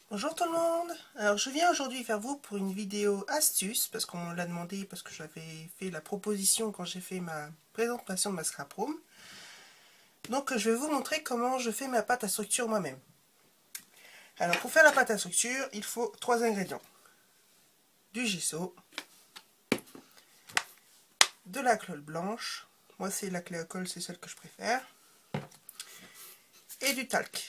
Bonjour tout le monde. Alors je viens aujourd'hui vers vous pour une vidéo astuce parce qu'on me l'a demandé, parce que j'avais fait la proposition quand j'ai fait ma présentation de ma scrap room. Donc je vais vous montrer comment je fais ma pâte à structure moi-même. Alors pour faire la pâte à structure, il faut 3 ingrédients. Du gesso, de la colle blanche, moi c'est la clé à colle, c'est celle que je préfère, et du talc.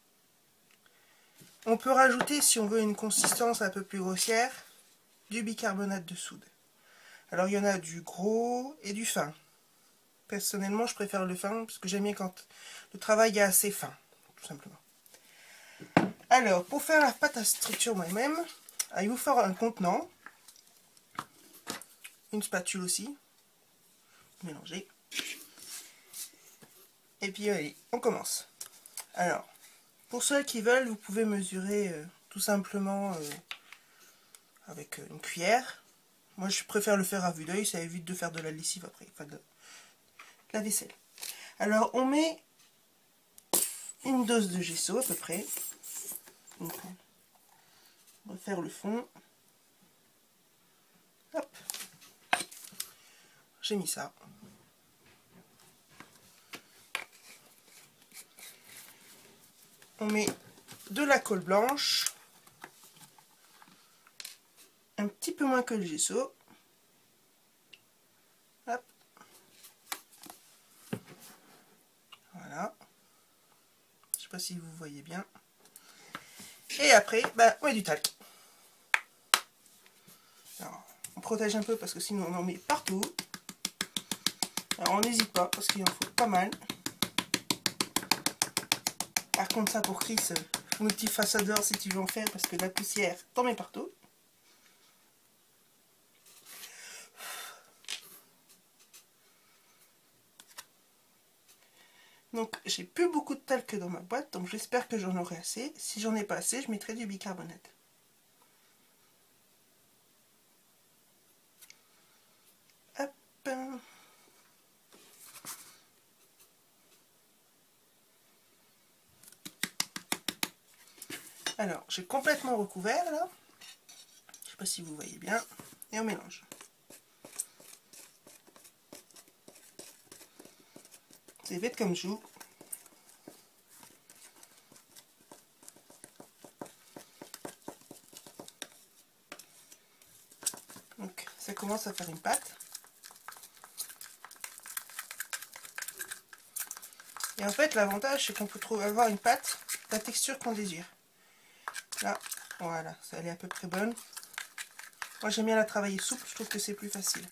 On peut rajouter, si on veut une consistance un peu plus grossière, du bicarbonate de soude. Alors il y en a du gros et du fin. Personnellement, je préfère le fin parce que j'aime bien quand le travail est assez fin, tout simplement. Alors, pour faire la pâte à structure moi-même, il vous faut un contenant, une spatule aussi, mélanger. Et puis allez, on commence. Alors, pour ceux qui veulent, vous pouvez mesurer tout simplement avec une cuillère. Moi, je préfère le faire à vue d'œil, ça évite de faire de la lessive après, enfin de la vaisselle. Alors, on met une dose de gesso à peu près. Donc, on va faire le fond. Hop, j'ai mis ça. On met de la colle blanche, un petit peu moins que le gesso. Hop. Voilà. Je ne sais pas si vous voyez bien. Et après, on met du talc. Alors, on protège un peu parce que sinon on en met partout. Alors on n'hésite pas parce qu'il en faut pas mal. Par contre ça pour Chris, mon petit façadeur si tu veux en faire parce que de la poussière, t'en mets partout. Donc j'ai plus beaucoup de talc dans ma boîte, donc j'espère que j'en aurai assez. Si j'en ai pas assez, je mettrai du bicarbonate. Hop. Alors j'ai complètement recouvert là. Je sais pas si vous voyez bien. Et on mélange. C'est vite comme joue. Donc ça commence à faire une pâte. Et en fait l'avantage c'est qu'on peut avoir une pâte, la texture qu'on désire. Là, voilà, ça elle est à peu près bonne. Moi j'aime bien la travailler souple, je trouve que c'est plus facile.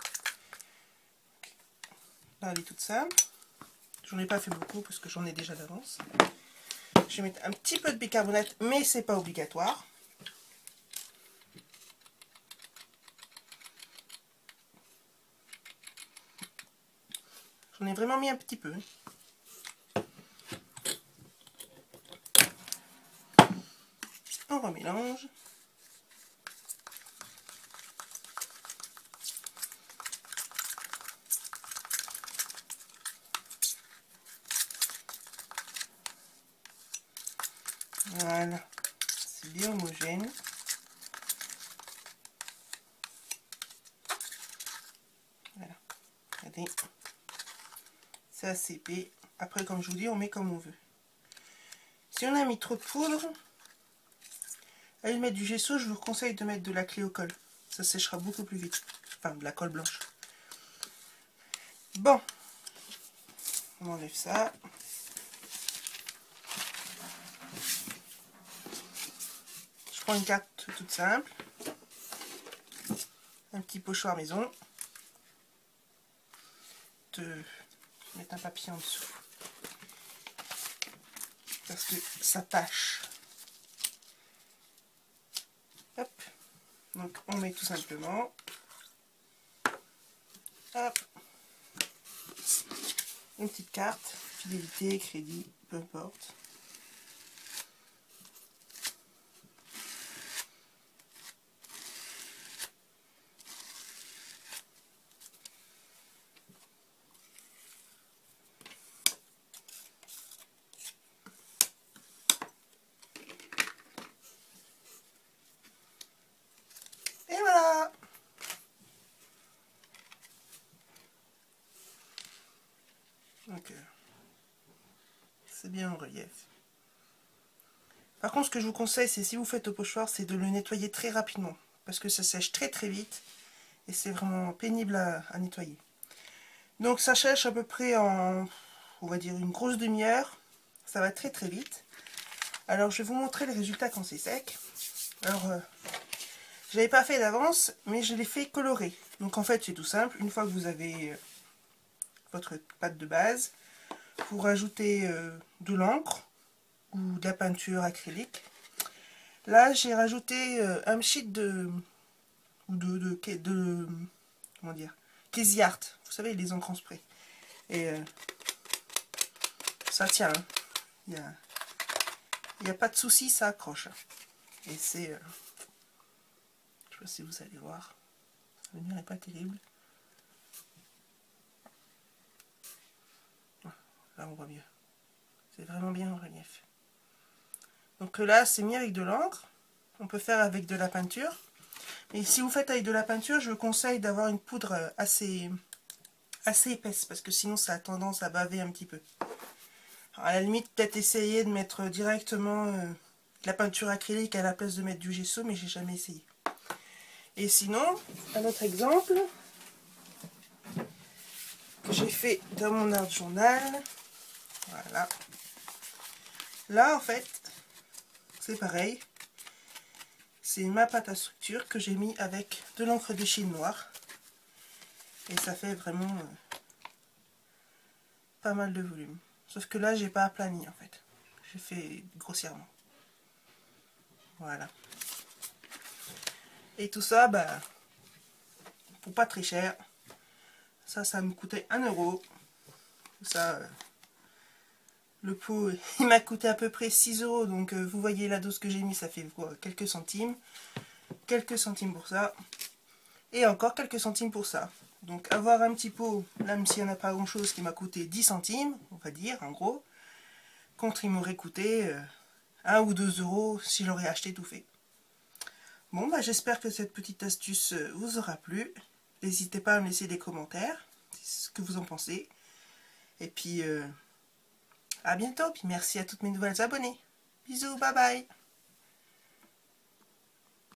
Là elle est toute simple. J'en ai pas fait beaucoup parce que j'en ai déjà d'avance. Je vais mettre un petit peu de bicarbonate, mais c'est pas obligatoire. J'en ai vraiment mis un petit peu. On remélange. Voilà, c'est bien homogène. Voilà, regardez, c'est assez épais. Après, comme je vous dis, on met comme on veut. Si on a mis trop de poudre, à lieu de mettre du gesso, je vous conseille de mettre de la clé au colle. Ça séchera beaucoup plus vite. Enfin, de la colle blanche. Bon, on enlève ça. Je prends une carte toute simple. Un petit pochoir maison. Je vais mettre un papier en dessous. Parce que ça tâche. Hop. Donc on met tout simplement. Hop. Une petite carte. Fidélité, crédit, peu importe. donc c'est bien en relief. Par contre, ce que je vous conseille, c'est si vous faites au pochoir, c'est de le nettoyer très rapidement, parce que ça sèche très très vite, et c'est vraiment pénible à nettoyer. Donc ça sèche à peu près en, on va dire, une grosse demi-heure, ça va très très vite. Alors je vais vous montrer les résultats quand c'est sec. Alors, je l'avais pas fait d'avance, mais je l'ai fait colorer. Donc en fait, c'est tout simple, une fois que vous avez votre pâte de base, vous rajoutez de l'encre, ou de la peinture acrylique. Là, j'ai rajouté un sheet de comment dire, Crazy Art. Vous savez, les encres en spray. Et ça tient. Il n'y a pas de souci, ça accroche. Et c'est... je sais pas si vous allez voir. La lumière n'est pas terrible. Là, on voit mieux. C'est vraiment bien en relief. Donc là, c'est mis avec de l'encre. On peut faire avec de la peinture. Et si vous faites avec de la peinture, je vous conseille d'avoir une poudre assez épaisse, parce que sinon ça a tendance à baver un petit peu. Alors à la limite, peut-être essayer de mettre directement de la peinture acrylique à la place de mettre du gesso, mais j'ai jamais essayé. Et sinon, un autre exemple que j'ai fait dans mon art journal. Voilà. Là, en fait, c'est pareil. C'est ma pâte à structure que j'ai mis avec de l'encre de Chine noire. Et ça fait vraiment pas mal de volume. Sauf que là, j'ai pas aplani en fait. J'ai fait grossièrement. Voilà. Et tout ça, bah, pour pas très cher. Ça me coûtait 1 €. Ça, le pot, il m'a coûté à peu près 6 €. Donc, vous voyez la dose que j'ai mis, ça fait quoi, quelques centimes. Quelques centimes pour ça. Et encore quelques centimes pour ça. Donc, avoir un petit pot, là, même s'il n'y en a pas grand chose, qui m'a coûté 10 centimes, on va dire, en gros. Contre, il m'aurait coûté 1 ou 2 € si j'aurais acheté tout fait. Bon, bah, j'espère que cette petite astuce vous aura plu. N'hésitez pas à me laisser des commentaires, ce que vous en pensez. Et puis, à bientôt. Puis merci à toutes mes nouvelles abonnées. Bisous, bye bye.